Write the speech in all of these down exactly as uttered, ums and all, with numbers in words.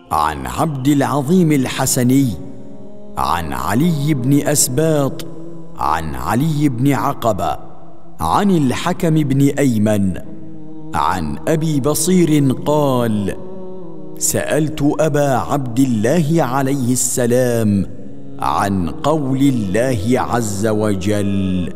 عن عبد العظيم الحسني عن علي بن أسباط عن علي بن عقبة عن الحكم بن أيمن عن أبي بصير قال: سألت أبا عبد الله عليه السلام عن قول الله عز وجل: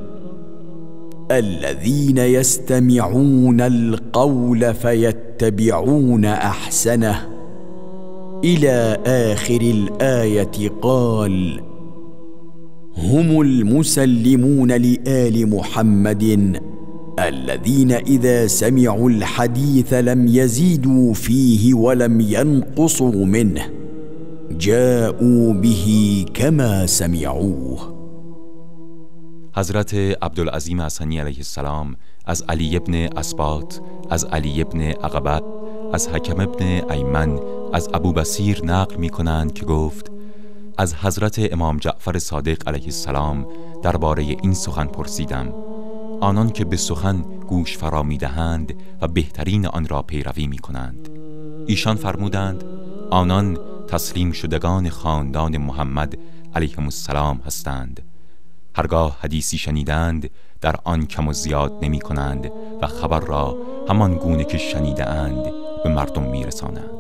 الذين يستمعون القول فيتبعون أحسنه، إلى آخر الآية. قال: هم المسلمون لآل محمد الذين إذا سمعوا الحديث لم يزيدوا فيه ولم ينقصوا منه، جاءوا به كما سمعوه. حضرت عبدالعظیم حسنی علیه السلام از علی ابن اسباط، از علی ابن عقبه، از حکم ابن ایمن، از ابو بصیر نقل می کنند که گفت: از حضرت امام جعفر صادق علیه السلام درباره این سخن پرسیدم. آنان که به سخن گوش فرا می دهند و بهترین آن را پیروی می کنند. ایشان فرمودند: آنان تسلیم شدگان خاندان محمد علیهم السلام هستند. هرگاه حدیثی شنیدند در آن کم و زیاد نمی کنند و خبر را همان گونه که شنیده اند به مردم می رسانند.